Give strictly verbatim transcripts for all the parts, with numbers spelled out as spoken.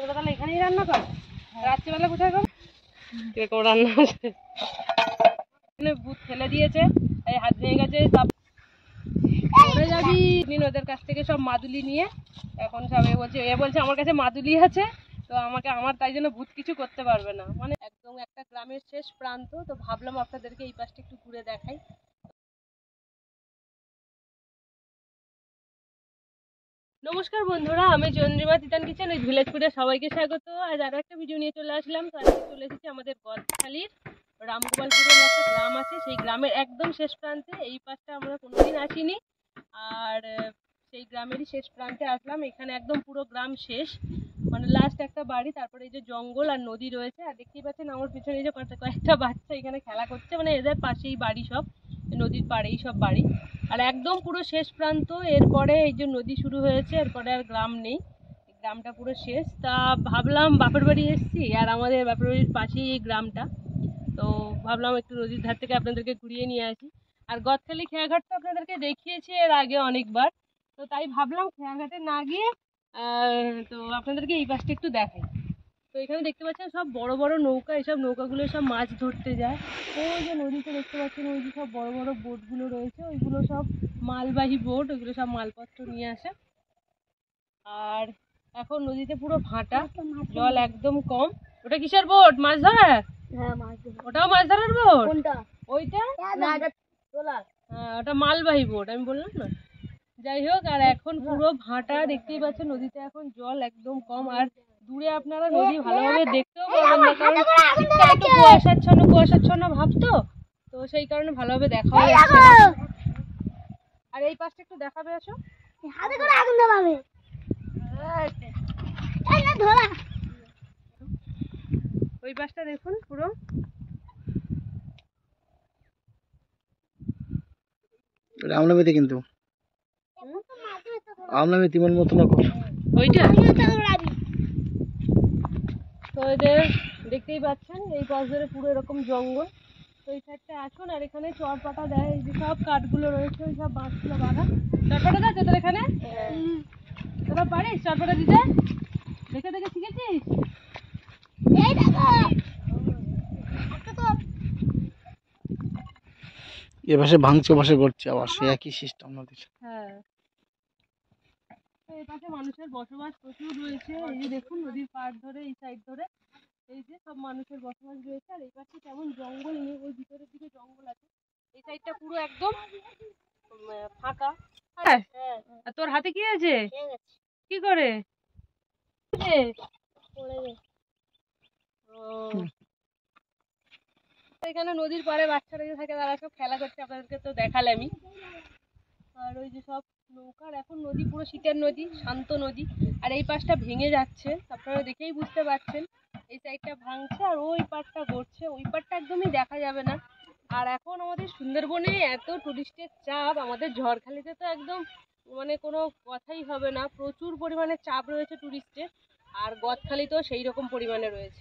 তোমরা তাহলে এখানেই রান্না কর? রাত্রিবেলা কোথায় কর? কিরকম রান্না আছে? এখানে ভূত ফেলে দিয়েছে, এই হাত ভেঙে গেছে, পড়ে যাবি। ওদের কাছ থেকে সব মাদুলি নিয়ে এখন সব এ বলছে এ বলছে আমার কাছে মাদুলি আছে, তো আমাকে আমার তাই জন্য ভূত কিছু করতে পারবে না। মানে একদম একটা গ্রামের শেষ প্রান্ত, তো ভাবলাম আপনাদেরকে এই পাশটা একটু ঘুরে দেখাই। নমস্কার বন্ধুরা, আমি চন্দ্রিমা তিতান কিচেন ওই ভিলেজপুরে সবাইকে স্বাগত। আজ আরো একটা ভিডিও নিয়ে চলে আসলাম। তো আজকে চলে এসেছি আমাদের গদখালির রামগোপালপুরের একটা গ্রাম আছে, সেই গ্রামের একদম শেষ প্রান্তে। এই পাশটা আমরা কোনোদিন আসিনি, আর সেই গ্রামেরই শেষ প্রান্তে আসলাম। এখানে একদম পুরো গ্রাম শেষ, মানে লাস্ট একটা বাড়ি, তারপরে এই যে জঙ্গল আর নদী রয়েছে। আর দেখতেই পাচ্ছেন আমার পিছনে এই যে কয়েকটা বাচ্চা এখানে খেলা করছে, মানে এদের পাশেই বাড়ি, সব নদীর পাড়েই সব বাড়ি। আর একদম পুরো শেষ প্রান্ত, এরপরে এই যে নদী শুরু হয়েছে, এরপরে আর গ্রাম নেই, গ্রামটা পুরো শেষ। তা ভাবলাম বাপের বাড়ি এসেছি, আর আমাদের বাপের বাড়ির পাশেই এই গ্রামটা, তো ভাবলাম একটু নদীর ধার থেকে আপনাদেরকে ঘুরিয়ে নিয়ে আসি। আর গদখালি খেয়াঘাট তো আপনাদেরকে দেখিয়েছি এর আগে অনেকবার, তো তাই ভাবলাম খেয়াঘাটে না গিয়ে তো আপনাদেরকে এই পাশটা একটু দেখাই। তো এখানে দেখতে পাচ্ছেন সব বড় বড় নৌকা, এইসব নৌকাগুলো সব মাছ ধরতে যায়। ওই যে নদীতে দেখতে পাচ্ছেন ওই যে সব বড় বড় বোটগুলো রয়েছে, ওইগুলো সব মালবাহী বোট, ওইগুলো সব মালপত্র নিয়ে আসে। আর এখন নদীতে পুরো ভাটা, জল একদম কম। ওটা কিসের বোট? মাছ ধরার? ওটাও মাছ ধরার বোট? ওইটা ওটা মালবাহী বোট, আমি বললাম না। যাই হোক, আর এখন পুরো ভাটা, দেখতেই পাচ্ছেন নদীতে এখন জল একদম কম। আর দূরে আপনারা নদী ভালোভাবে দেখতেও পাবেন না, কারণ একটু কুয়াশাচ্ছন্ন কুয়াশাচ্ছন্ন ভাব, তো তো সেই কারণে ভালোভাবে দেখা যাচ্ছে না। আর এই পাশটা একটু দেখাবে, আসো। ওই পাশটা দেখুন পুরো আমলামেতে, কিন্তু আমলামে তিমন মতো না ওইটা। তো এদের দেখতেই পাচ্ছেন এই পাশ ধরে পুরো এরকম জঙ্গল। তো এই সাইডটা আসুন, আর এখানে চর পাতা দেয়, এই যে সব কাঠগুলো রয়েছে, ওই সব বাঁশগুলো বাঁধা। চরপাটা দেয় তোদের এখানে? তোরা পারিস চরপাটা দিতে? দেখে দেখে শিখেছিস? এ পাশে ভাঙছে, পাশে করছে, আবার সে একই সিস্টেম নদীর। হ্যাঁ, এই পাশে মানুষের বসবাস প্রচুর রয়েছে। এই যে দেখুন নদীর পাড় ধরে এই সাইড ধরে এই যে সব মানুষের বসবাস রয়েছে। আর এই পাশে তেমন জঙ্গল নেই, ওই ভিতরের দিকে জঙ্গল আছে। এই সাইডটা পুরো একদম ফাঁকা। আর তোর হাতে কি আছে? কি করে? এখানে নদীর পাড়ে বাচ্চারা যে থাকে, তারা সব খেলা করছে, আপনাদেরকে তো দেখালামই। আর ওই যে সব নৌকার, এখন নদী পুরো শীতের নদী, শান্ত নদী। আর এই পাশটা ভেঙে যাচ্ছে, আপনারা দেখেই বুঝতে পারছেন। এই সাইডটা ভাঙছে আর ওই পাড়টা গড়ছে, ওই পাড়টা একদমই দেখা যাবে না। আর এখন আমাদের সুন্দরবনে এত টুরিস্টের চাপ, আমাদের ঝড়খালিতে তো একদম মানে কোনো কথাই হবে না, প্রচুর পরিমাণে চাপ রয়েছে টুরিস্টের। আর গদখালিতেও সেই রকম পরিমাণে রয়েছে।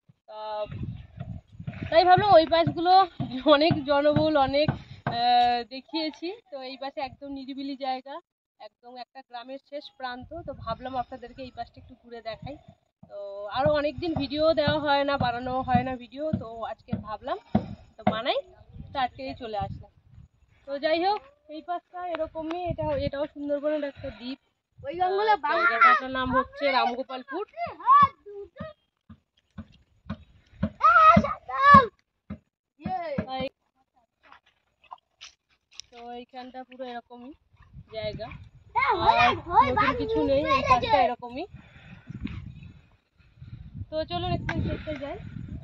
তাই ভাবলাম ওই পাশগুলো অনেক জনবহুল, অনেক দেখিয়েছি, তো এই পাশে একদম নিরিবিলি জায়গা, একদম একটা গ্রামের শেষ প্রান্ত, তো ভাবলাম আপনাদেরকে এই পাশটা একটু ঘুরে দেখাই। তো আরও অনেকদিন ভিডিও দেওয়া হয় না, বানানো হয় না ভিডিও, তো আজকে ভাবলাম তো বানাই, তো আজকেই চলে আসলাম। তো যাই হোক, এই পাশটা এরকমই, এটা এটাও সুন্দরবনের একটা দ্বীপ। ওই জায়গাটার নাম হচ্ছে রামগোপালপুর। তো এইখানটা পুরো এরকমই জায়গা, আর নতুন কিছু নেই, এই পাশটা এরকমই। তো চলুন একটু দেখতে যাই।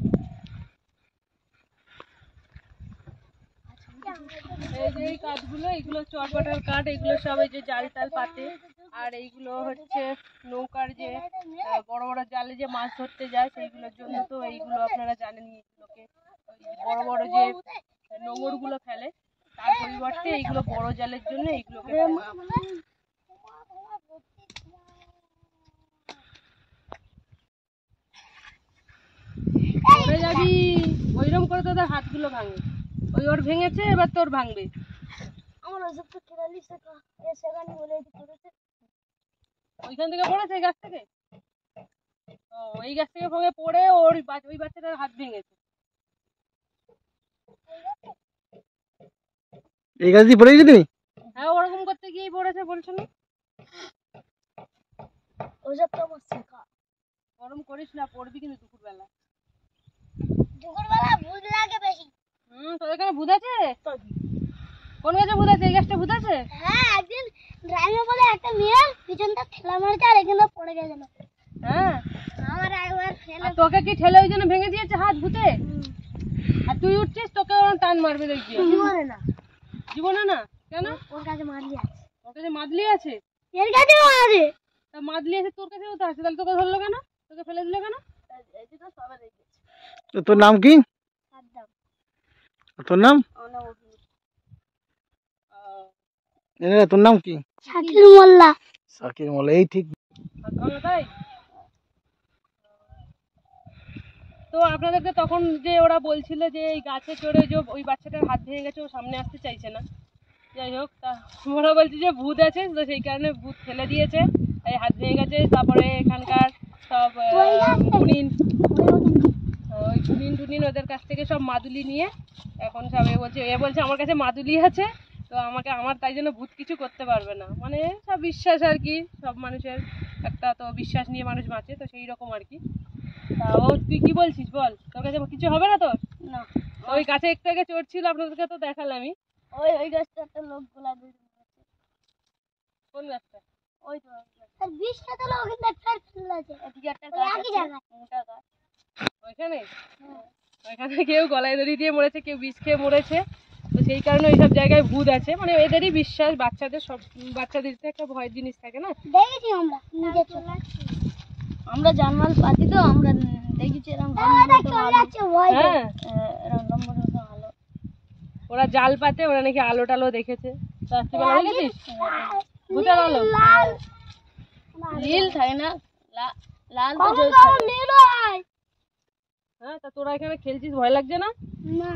এই যে এই কাঠগুলো, এইগুলো চরপাটার কাঠ, এইগুলো সব এই যে জাল টাল পাতে। আর এইগুলো হচ্ছে নৌকার যে বড় বড় জালে যে মাছ ধরতে যায়, সেইগুলোর জন্য। তো এইগুলো আপনারা জানেন, এইগুলোকে বড় বড় যে নোঙরগুলো ফেলে, তার পরিবর্তে এইগুলো বড় জালের জন্য এইগুলোকে পড়ে যাবি। ওইরকম করে তোদের হাতগুলো ভাঙে, ওই ওর ভেঙেছে, এবার তোর ভাঙবে। ওইখান থেকে পড়েছে গাছ থেকে? ও ওই গাছ থেকে ভেঙে পড়ে ওর বা- ওই বাচ্চাটার হাত ভেঙেছে। এই গাছ দিয়ে পড়ে গেছি তুমি? হ্যাঁ ওরকম করতে গিয়েই পড়েছে বলছো না? ওসব তো আমার শেখা। গরম করিস না, পড়বি কিন্তু দুপুরবেলা। দুপুরবেলা ভূত লাগে বেশি। হুম, তোর এখানে ভূত আছে? কোন গাছে ভূত আছে? এই গাছটা ভূত আছে? হ্যাঁ, একদিন ড্রাইভে বলে একটা মেয়ে পিছনটা ঠেলা মারছে আর এখানে পড়ে গেছিল। হ্যাঁ, আমার একবার ফেলে আর তোকে কি ঠেলে ওই জন্য ভেঙে দিয়েছে হাত ভূতে? আর তুই উঠছিস, তোকে ওরম টান মারবে দেখবি। জীবনে না, জীবনে না? কেন? ওর কাছে মারলি আছে। ওর কাছে মাদলি আছে? এর কাছে মারে। তা মাদলি আছে তোর কাছেও তো আছে, তাহলে তোকে ধরলো কেন? তোকে ফেলে দিল কেন? তো তোর নাম কি? সাদ্দাম। আর তোর নাম? এ রে, তোর নাম কি? শাকিল মোল্লা। শাকির মোল্লা। এই ঠিক। ভালো তাই? তো আপনাদেরকে তখন যে ওরা বলছিল যে এই গাছে চড়ে যে ওই বাচ্চাটার হাত ভেঙে গেছে, ও সামনে আসতে চাইছে না। যাই হোক, তা ওরা বলছে যে ভূত আছে, তো সেই কারণে ভূত ফেলে দিয়েছে, এই হাত ভেঙে গেছে। তারপরে এখানকার সব টুনিন ওই টুনিন টুনিন ওদের কাছ থেকে সব মাদুলি নিয়ে এখন সব এ বলছে এ বলছে আমার কাছে মাদুলি আছে, তো আমাকে আমার তাই জন্য ভূত কিছু করতে পারবে না। মানে সব বিশ্বাস আর কি, সব মানুষের একটা তো বিশ্বাস নিয়ে মানুষ বাঁচে, তো সেই রকম আর কি। তা ও তুই কি বলছিস বল, তোর কাছে কিছু হবে না তোর? না, ওই গাছে একটু আগে চড়ছিল, আপনাদেরকে তো দেখালামই। ওই ওই গাছটা একটা লোক গোলা দিয়ে কোন গাছটা? ওই তো আর বিষটা তো ওখানে ফের ফেলে আছে। এদিকে একটা গাছ আছে মোটা গাছ ওইখানে ওইখানে কেউ গলায় দড়ি দিয়ে মরেছে, কেউ বিষ খেয়ে মরেছে, তো সেই কারণে ওইসব জায়গায় ভূত আছে। মানে এদেরই বিশ্বাস, বাচ্চাদের সব বাচ্চাদের তো একটা ভয়ের জিনিস থাকে না। দেখেছি আমরা নিজে চলে আমরা জানমাল পাতি তো আমরা দেখেছি এরকম চলে যাচ্ছে ভয় হ্যাঁ, এরকম নম্বর ভালো। ওরা জাল পাতে, ওরা নাকি আলো টালো দেখেছে। তা তুই বলা দেখেছিস ভূতের আলো? লাল নীল থাকে না, লাল তো কখন জ্বলছে। কখন নীল হয় হ্যাঁ, তা তোরা এখানে খেলছিস, ভয় লাগছে না? না।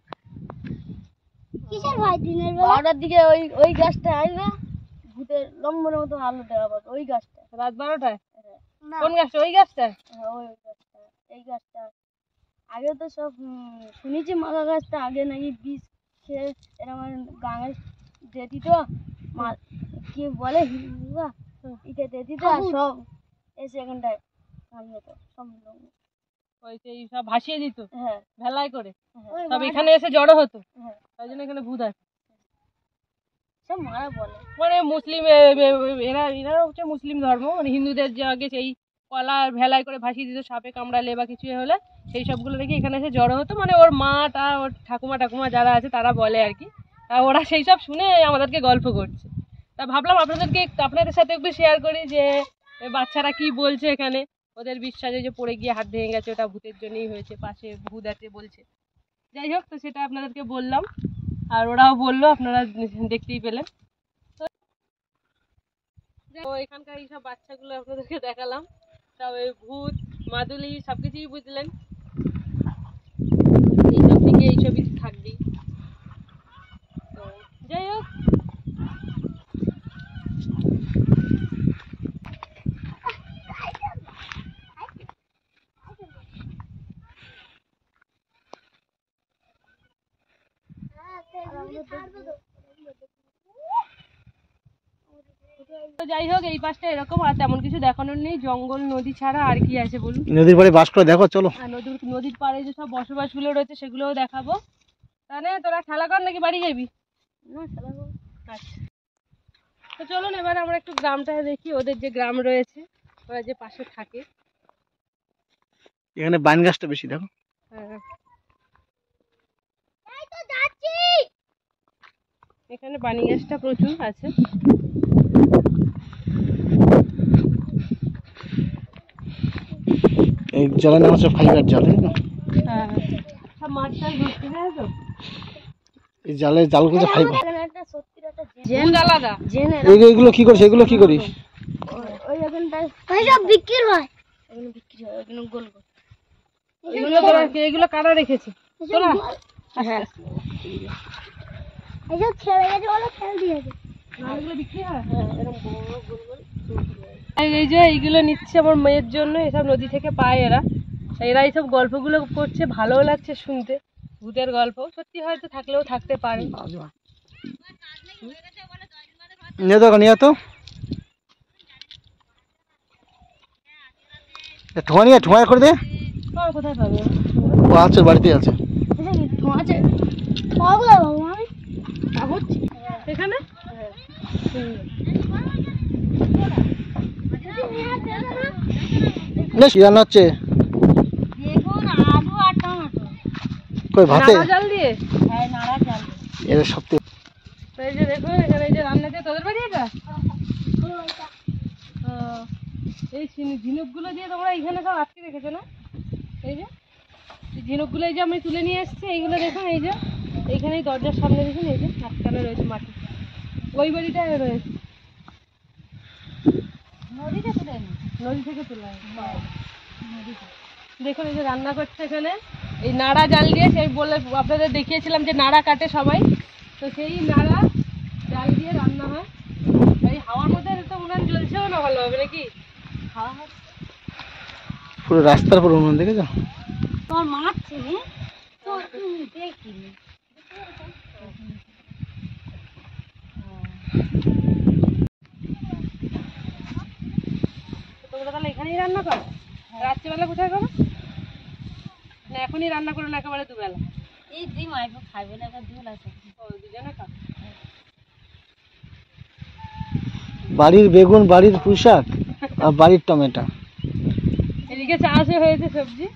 কিসের ভয়? দিনের বেলা বারোটার দিকে ওই ওই গাছটা আসবে, ভূতের লম্বনের মতো আলো দেখা পাবে ওই গাছটা রাত বারোটায়? না, কোন গাছটা? ওই গাছটা? হ্যাঁ, ওই গাছটা এই গাছটা আগে তো সব উম, শুনেছি মাথা গাছটা আগে নাকি বিষ খেয়ে এরকম গাঙে দিয়ে দিত, মা- কি বলে হিন্দুরা ইতে দিয়ে দিত আর সব এসে এখানটায় কাজ হতো সব লোক। ওই সেই সব ভাসিয়ে দিত হ্যাঁ ভেলায় করে, হ্যাঁ সব এখানে এসে জড়ো হতো, হ্যাঁ তাই জন্য এখানে ভূত আছে। সব মারা বলে। মানে মুসলিম এ- এ- এরা এরা হচ্ছে মুসলিম ধর্ম, মানে হিন্দুদের যে আগে সেই কলা ভেলায় করে ভাসিয়ে দিত সাপে কামড়ালে বা কিছু এ হলে, সেই সবগুলো নাকি এখানে এসে জড়ো হতো। মানে ওর মা টা ওর ঠাকুমা ঠাকুমা যারা আছে তারা বলে আর কি। তা ওরা সেই সব শুনে আমাদেরকে গল্প করছে। তা ভাবলাম আপনাদেরকে একটু- আপনাদের সাথে একটু শেয়ার করি যে এ বাচ্চারা কি বলছে এখানে। ওদের বিশ্বাসে যে পড়ে গিয়ে হাত ভেঙে গেছে, ওটা ভূতের জন্যই হয়েছে, পাশে ভূত আছে বলছে। যাই হোক, তো সেটা আপনাদেরকে বললাম, আর ওরাও বললো, আপনারা দেখতেই পেলেন। তো এখানকার এইসব বাচ্চাগুলো আপনাদেরকে দেখালাম, সব এই ভূত মাদুলি সব কিছুই বুঝলেন। এইসব থেকে এইসবই থাকবি। তো যাই হোক, তো যাই হোক এই পাশটা এরকম, আর তেমন কিছু দেখানোর নেই, জঙ্গল নদী ছাড়া আর কি আছে বলুন। নদীর পাড়ে বাস করে দেখো, চলো। আর নদীর নদীর পাড়ে যে সব বসবাসগুলো রয়েছে সেগুলোও দেখাবো। তাহলে তোরা খেলা কর নাকি বাড়ি যাবি? না খেলা করবো। আচ্ছা, তো চলুন এবার আমরা একটু গ্রামটা দেখি, ওদের যে গ্রাম রয়েছে, ওরা যে পাশে থাকে। এখানে বাইন গাছটা বেশি দেখো। হ্যাঁ, এই তো যাচ্ছি। এখানে বানি গাছটা প্রচুর আছে। এই জলের নাম হচ্ছে ফাইবার জাল, তাই তো? হ্যাঁ, সব মাছ টাছ ধরতে যায় তো। এই জালে জাল করছে ফাইবার। এখানে একটা সত্যির একটা ভূত আলাদা। জেনে এইগুলো কি করিস? এগুলো কি করিস? ওই এখানটায় ওই সব বিক্রি হয়, এগুলো বিক্রি হয় এগুলো গোল গোল এগুলো তোরা এগুলো কারা রেখেছে তোরা? হ্যাঁ এইসব ছেড়ে গেছে বলে ফেল দিয়েছে। এগুলো বিক্রি হয়? হ্যাঁ এরকম গোল গোল গোল আর এই যে এইগুলো নিচ্ছে আমার মেয়ের জন্য, এসব নদী থেকে পায় এরা। এরা এইসব গল্পগুলো করছে, ভালোও লাগছে শুনতে। ভূতের গল্প সত্যি হয়তো থাকলেও থাকতে পারে। নিয়ে তো নিয়ে তো ঠোঁয়া নিয়ে ঠোঁয়া করে দে। আর কোথায় পাবে? ও আছে, বাড়িতে আছে। আছে ঠোঁয়াগুলো বাবু আমি কাগজ এখানে বেশ কি রান্না হচ্ছে? দেখুন আলু আর টমেটো। কই ভাতে? নাড়া জাল দিয়ে। হ্যাঁ নাড়া চাল। এর সত্যি তো এই যে দেখো এখানে এই যে রান্না দিয়ে, তোদের বাড়ি এটা? ও, এই ঝিনুকগুলো দিয়ে তোমরা এখানে সব আটকে রেখেছো না? এই যে এই ঝিনুকগুলো এই যে আমি তুলে নিয়ে এসেছি, এইগুলো দেখুন এই যে এইখানে এই দরজার সামনে দেখুন এই যে আটকানো রয়েছে মাটি। ওই বাড়িটায় রয়েছে। নদীতে তুলে নি। নদী থেকে তোলা দেখুন এই যে রান্না করছে এখানে এই নাড়া জাল দিয়ে। সেই বলে আপনাদের দেখিয়েছিলাম যে নাড়া কাটে সবাই, তো সেই নাড়া জাল দিয়ে রান্না হয়। এই হাওয়ার মধ্যে তো উনান জ্বলছেও না ভালোভাবে নাকি? হাওয়া হচ্ছে পুরো রাস্তার পুরো উনুন, দেখেছো? তোমার মারছে রে তো দেখিনি। তোমরা তাহলে এখানেই রান্না করো? রাত্রিবেলা কোথায় করো? না এখনই রান্না করো না একেবারে দুবেলা? এই দিই মাইফ খাইবে না একটা ঝোল আছে। ও দুজনে খাও। বাড়ির বেগুন, বাড়ির পুঁই শাক আর বাড়ির টমেটো। এদিকে চাষও হয়েছে সবজি।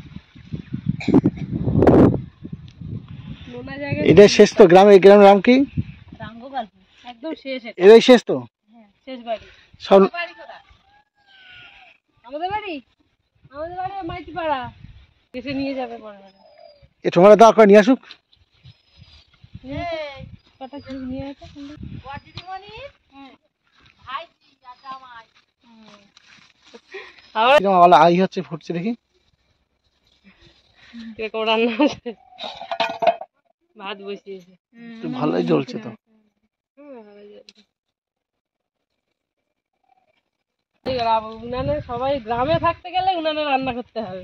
নোনা জায়গায় এটাই শেষ তো গ্রামে? এই গ্রামের নাম কি? রাঙ্গপাল। একদম শেষ এটা। এটাই শেষ তো? হ্যাঁ শেষ বাড়ি। সব বাড়ি কোথায়? আমাদের বাড়ি আমাদের বাড়ি মাইতি পাড়া। এসে নিয়ে যাবে পরে। এ ঠোঙাটা দাও করে নিয়ে আসুক। কটা কি নিয়ে আসে? আবার কিরকম আওয়াজ আই হচ্ছে, ফুটছে দেখি। কিরকম রান্না হচ্ছে? ভাত বসিয়েছে। তো ভালোই জ্বলছে তো। উনানে সবাই গ্রামে থাকতে গেলে উনানে রান্না করতে হবে।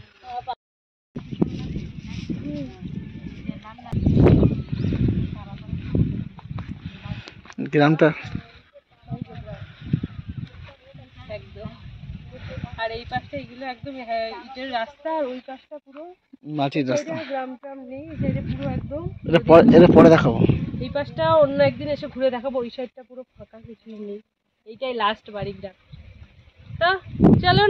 গ্রামটা একদম। আর এই পাশটা এগুলো একদম হ্যাঁ, ইটের রাস্তা, আর ওই পাশটা পুরো মাটির রাস্তা। সাইডে গ্রাম ট্রাম নেই, এই সাইডে পুরো একদম। এটা পরে, এটা পরে দেখাবো। এই পাশটা অন্য একদিন এসে ঘুরে দেখাবো। ওই সাইডটা পুরো ফাঁকা, কিছু নেই। এইটাই লাস্ট বাড়ি গ্রাম। তো চলুন,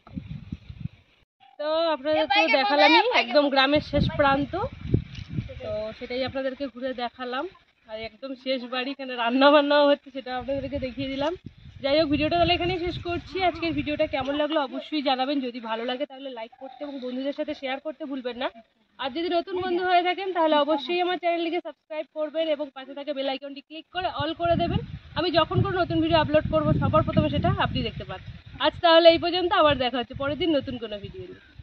তো আপনাদের তো দেখালামই একদম গ্রামের শেষ প্রান্ত। তো সেটাই আপনাদেরকে ঘুরে দেখালাম। আর একদম শেষ বাড়ি, এখানে রান্না বান্নাও হচ্ছে, সেটা আপনাদেরকে দেখিয়ে দিলাম। যাই হোক, ভিডিওটা তাহলে এখানেই শেষ করছি। আজকের ভিডিওটা কেমন লাগলো অবশ্যই জানাবেন। যদি ভালো লাগে তাহলে লাইক করতে এবং বন্ধুদের সাথে শেয়ার করতে ভুলবেন না। আর যদি নতুন বন্ধু হয়ে থাকেন তাহলে অবশ্যই আমার চ্যানেলটিকে সাবস্ক্রাইব করবেন এবং পাশে থাকা বেল আইকনটি ক্লিক করে অল করে দেবেন। আমি যখন কোনো নতুন ভিডিও আপলোড করব সবার প্রথমে সেটা আপনি দেখতে পান। আজ তাহলে এই পর্যন্ত, আবার দেখা হচ্ছে পরের দিন নতুন কোনো ভিডিও নিয়ে।